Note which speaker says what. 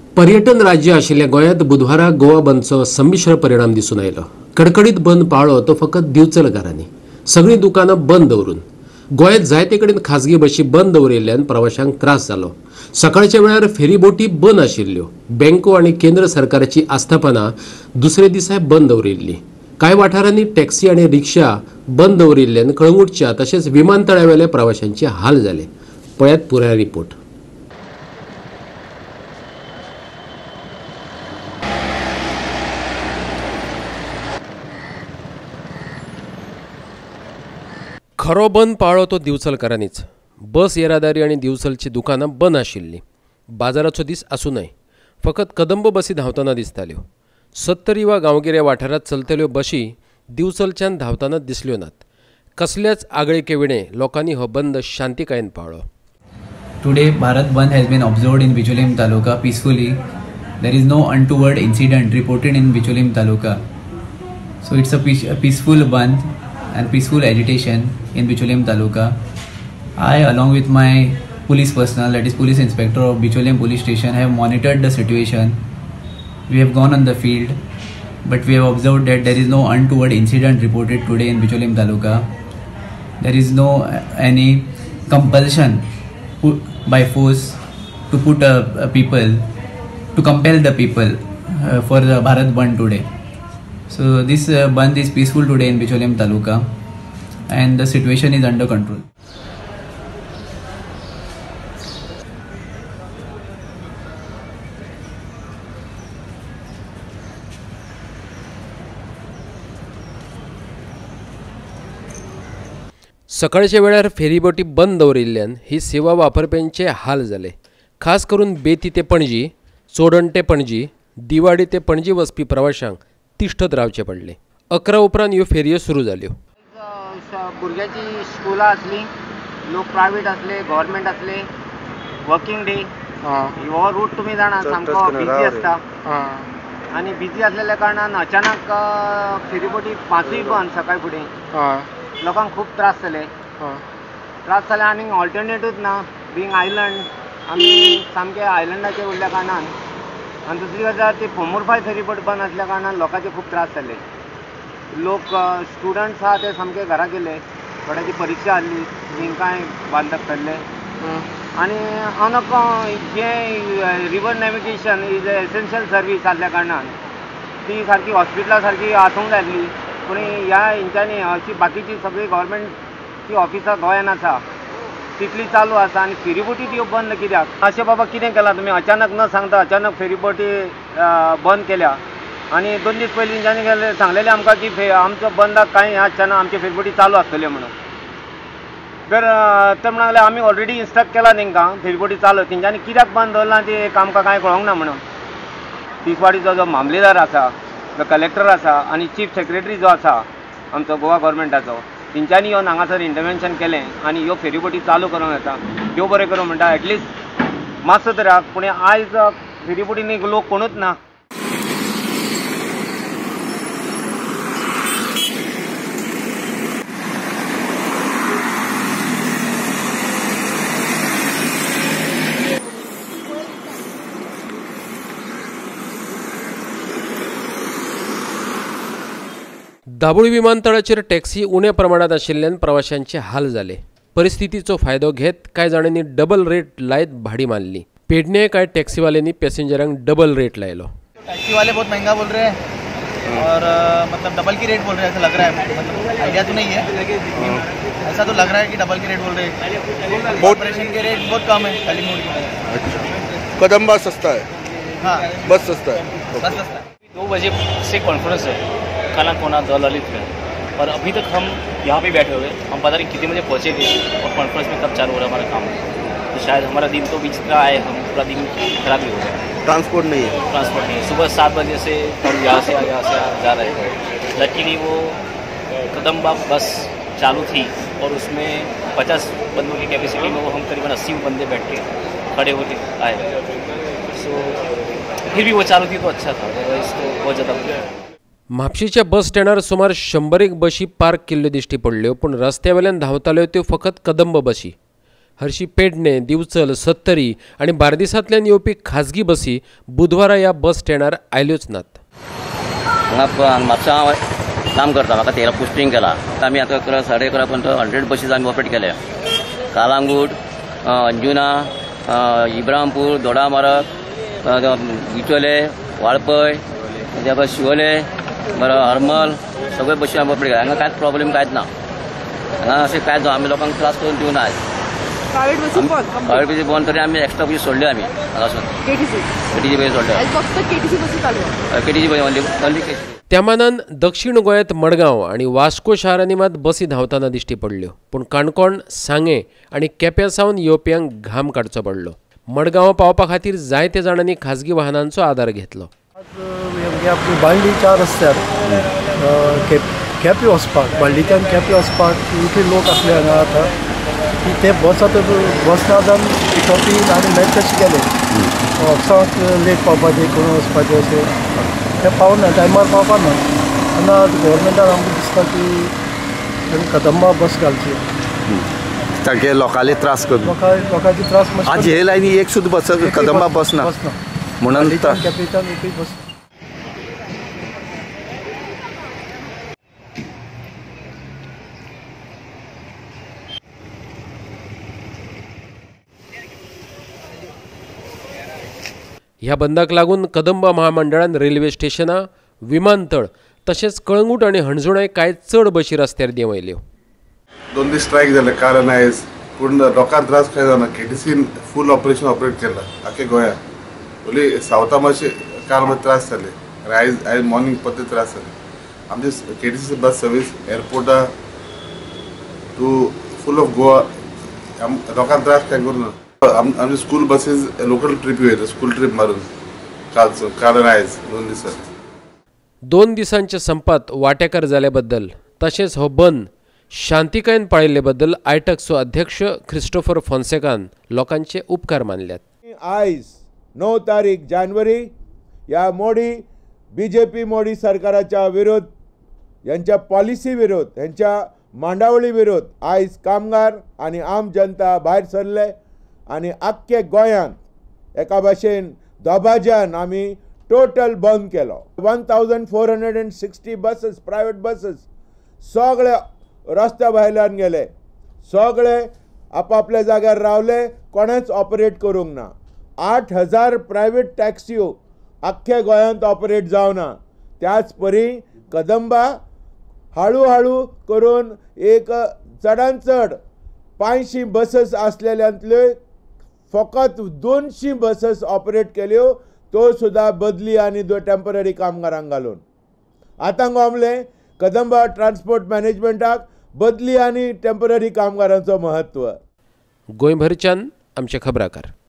Speaker 1: पर्यटन राज्य आशिल्ल्या गोंयांत बुधवाराक गोवा बंदचो संमिश्र परिणाम दिसून आयलो। कडकडीत बंद पाळ्ळो तो फकत दिवचलकारांनी। सगळीं दुकानां बंद दवरून गोंयांत जायते कडेन खाजगी बशी बंद दवरिल्ल्यान प्रवाशांक त्रास जालो। सकाळच्या वेळार फेरीबोटी बंद आशिल्ल्यो। बँको आनी केंद्र सरकाराची आस्थापनां दुसरे दिसा बंद दवरिल्लीं। कांय वाठारांनी टॅक्सी आनी रिक्षा बंद दवरिल्ल्यान कळंगूटच्या तशेंच विमानतळावेल्या प्रवाशांचे हाल जाले। पळयात पुराय रिपोर्ट। खरो बंद पाळ्ळो तो दिवचलकारांनीच। बस येरादारी आनी दिवचलची दुकानां बंद आशिल्लीं। बाजाराचो दीस आसूनय फकत कदंब बसी धांवतना दिसताल्यो। 70 वा गांवगिऱ्या वाठारांत चलतल्यो बशी दिवचलच्यान धांवतना दिसल्यो नात। कसल्याच आगळिके विणे लोकांनी हो बंद शांतिकायेन पाळ्ळो।
Speaker 2: Today, Bharat Bandh has been observed in Bicholim Taluka peacefully. There is no untoward incident reported in Bicholim Taluka. So it's a peaceful bandh and peaceful agitation in Bicholim Taluka. I, along with my police personnel, that is police inspector of Bicholim police station, have monitored the situation. We have gone on the field, but we have observed that there is no untoward incident reported today in Bicholim Taluka. There is no any compulsion by force to put people, to compel the people for the Bharat Bandh today. So this bandh is peaceful today in Bicholim Taluka and the situation is under control.
Speaker 1: सकाळच्या वेळार फेरीबोटी बंद दवरिल्ल्यान ही सेवा वापरप्यांचे हाल जाले। खास करून बेती ते पणजी, चोडण ते पणजी, दिवाडी ते पणजी वचपी प्रवाशांक तिश्ठत रावचे पडले। 11 उपरांत ह्यो फेरयो सुरू जाल्यो।
Speaker 3: भुरग्याची स्कुलां आसली, लोक प्रायवेट असले, गव्हर्मेंट असले, वर्किंग डे, हो रूट तुम्ही जाणा सामको बिजी असता आणि बिजी असलेल्या कारणान अचानक फेरीबोटी 5 बंद सकाळी फुडें लोकांक खूप त्रास जाले आनी ऑल्टरनेटिव्ह ना। बींग आयलंड आमी सामके आयलंडाचेर उरल्या कारणान आनी दुसरी गजाल ती फोमुरफाय फेरीबोट बंद आसल्या कारणान लोकांचे खूप त्रास जाले। लोक स्टुडंट्स आहा ते सामके घरा गेले, थोड्याची परीक्षा आसली तांकांय बांदक पडले आनी अनको जे river navigation is a essential service आसल्या कारणान ती सारकी हॉस्पिटला सारकी आसूंक जाय आसली, पूण ह्या हेंच्यांनी अशी बाकीची सगळी गव्हर्मेंटची ऑफिसां गोंयान आसा तितली चालू आसा आनी फेरीबोटी त्यो बंद कित्याक? अशें बाबा कितें केलां तुमी? अचानक न सांगता अचानक फेरीबोटी बंद केल्या आनी 2 दीस पयलीं तेंच्यांनी सांगलेलें आमकां की आमचो बंदाक कांय ह्या आसतना आमचे फेरीबोटी चालू आसतल्यो म्हणून। तर ते म्हणले आमी ऑलरेडी इन्स्ट्रक्ट केला तांकां फेरीबोटी चालू, तेंच्यांनी कित्याक बंद दवरला ती आमकां कांय कळोंक ना म्हणून। तिसवाडीचो जो मामलेदार आसा, जो कलेक्टर आसा आनी चीफ सेक्रेटरी जो आसा आमचो गोवा गव्हर्मेंटाचो, तेंच्यांनी ह्यो हांगासर इंटरवेन्शन केलें आनी ह्यो फेरीबोटी चालू करूंक येता। देव बरें करूं म्हणटा, एटलिस्ट मातसो तरी पूण आयज फेरीबोटींनी लोक कोणूच ना।
Speaker 1: दाबोळी विमानतळाचेर टॅक्सी उण्या प्रमाणात आशिल्ल्यान प्रवाशांचे हाल जाले। परिस्थितीचो फायदो घेत कांय जाणांनी डबल रेट लायत भाडी मारली। पेडणे कांय टॅक्सीवाल्यांनी पॅसेंजरांक डबल रेट लायलो।
Speaker 4: टैक्सी वाले बहुत महंगा बोल रहे हैं और मतलब डबल की रेट बोल रहे हैं, ऐसा लग रहा है। मतलब आइडिया तो नहीं है, ऐसा तो लग रहा है कि डबल की रेट बोल रहे हैं। कॉर्पोरेशन के रेट बहुत कम है कलिंगुड के।
Speaker 5: कदंबा सस्ता है,
Speaker 4: हाँ
Speaker 5: बस सस्ता है,
Speaker 4: बस सस्ता है।
Speaker 6: 2 बजे से कॉन्फ्रेंस है काला कोना ललित में, और अभी तक हम यहाँ पे बैठे हुए, हम पता नहीं कितने बजे पहुँचे थे और कॉन्फ्रेंस में कब चालू हो रहा है हमारा काम। तो शायद हमारा दिन तो बीच का आए, हम पूरा दिन खराब ही हो गया।
Speaker 5: ट्रांसपोर्ट नहीं है,
Speaker 6: सुबह 7 बजे से हम यहाँ से जा रहे थे। लकीली वो कदम्बा बस चालू थी और उसमें 50 बंदों की कैपेसिटी में वो हम करीबन 80 बंदे बैठ के खड़े होके आए। सो फिर भी वो चालू थी तो अच्छा था, इसको बहुत ज़्यादा।
Speaker 1: म्हापशेच्या बस स्टँडार सुमार 100 बशी पार्क केल्ल्यो दिश्टी पडल्यो, पूण रस्त्यावेल्यान धांवताल्यो त्यो फकत कदंब बशी। हरशी पेडणे, दिवचल, सत्तरी आणि बार्देसांतल्यान येवपी खाजगी बसी बुधवारा ह्या बस स्टँडार आयल्योच नात.
Speaker 7: हांगा म्हापसा हांव काम करता, म्हाका तेला पोस्टिंग केला. आमी आतां 11 साडे 11 पर्यंत 100 बसीस आमी ऑपरेट केल्या. कालांगूट, अंजुना, इब्राहिमपूर, दोडामार्ग, बिचोले, वाळपय, शिवोले, हरमल सगळे बसी आमी ऑपरेट केल्या. हांगा कांयच प्रॉब्लेम कांयच ना. हांगा अशें कांयच आमी लोकांक त्रास करून दिवना. प्रायवेट बसी बंद तरी आमी एक्स्ट्रा बसी सोडले आमी हांगासून. केटीसी बसी सोडले. केटीसी बसी ओनली केटीसी.
Speaker 1: त्या मानान दक्षिण गोंयांत मडगांव आणि वास्को शारांनी मात बसी धांवताना दिश्टी पडल्यो. पूण काणकोण, सांगे आणि केप्यां सावन येवप्यांक घाम काडचो पडलो. मडगांव पावपा खातीर जायत्या जाणांनी खाजगी वाहनांचो आदार घेतलो.
Speaker 8: बाळ्ळीच्या रस्त्यार केपें वचपाक, बाळ्ळीच्यान केपें वचपाक इतले लोक असले हांगा आतां की ते बस ना जावन पिकअपीन आनी मागीर तशें गेले. ऑफिसाक लेट पावपाचें, कोण वचपाचें अशें ते पावना, टायमार पावपाना. तेन्ना गव्हर्मेंटान आमकां दिसता की कदंबा बस घालची.
Speaker 5: तांचे लोकांले त्रास करून
Speaker 8: लोकांचे त्रास
Speaker 5: आज हे लायनी एक सुद्दां बस कदंबा बस ना म्हणून
Speaker 8: केपेंच्यान एकूच बस.
Speaker 1: ह्या बंदाक लागून कदंबा महामंडळान रेल्वे स्टेशनां, विमानतळ तशेंच कळंगूट आनी हणजुणाय कांय चड बशी रस्त्यार देंवयल्यो.
Speaker 9: 2 दीस स्ट्रायक जाले कारण आयज, पूण लोकांक त्रास काय जावना. केटीसीन फूल ऑपरेशन ऑपरेट केला आख्या गोंयांत. ओली सावथा मातशे काल मातशे त्रास जाले आनी आयज मॉर्निंग परते त्रास जाले. आमची केटीसी बस सर्वीस एअरपोर्टा टू फूल ऑफ गोवा लोकांक त्रास काय करूना. आमचे स्कूल बसीस लोकल ट्रीप वयता, स्कूल ट्रीप मारून काल आयज 2 दिसां.
Speaker 1: 2 दिसांच्या संपात वांटेकार जाल्या बद्दल तशेंच हो बंद शांतिकायेन पाळिल्ले बद्दल आयटक्सचो अध्यक्ष क्रिस्टोफर फॉन्सेकान लोकांचे उपकार मानल्यात.
Speaker 10: आयज 9 तारीख जानेवारी ह्या मोडी BJP मोडी सरकाराच्या विरोध, यांच्या पॉलिसी विरोध, यांच्या मांडावळी विरोध आयज कामगार आनी आम जनता भायर सरले आनी आख्खे गोंयांत एका भाशेन दोबाज्यान आमी टोटल बंद केलो. 1460 बसीस, प्रायवेट बसीस सगळे रस्त्या भायल्यान गेले. सगळे आपापल्या जाग्यार रावले, कोणेच ऑपरेट करूंक ना. 8000 प्रायवेट टॅक्सियो आख्ख्या गोंयांत ऑपरेट जावना. त्याच परी कदंबा हळू हळू करून एक चडांत चड 500 बसीस आसलेल्यांतल्यो फकत 200 बसीस ऑपरेट केल्यो, तो सुद्दां बदली आनी टेम्पररी कामगारांक घालून. आतां गोमले कदंबा ट्रान्सपोर्ट मॅनेजमेंटाक बदली आनी टेम्पररी कामगारांचो महत्व.
Speaker 1: गोंयभरच्यान आमचे खबराकार.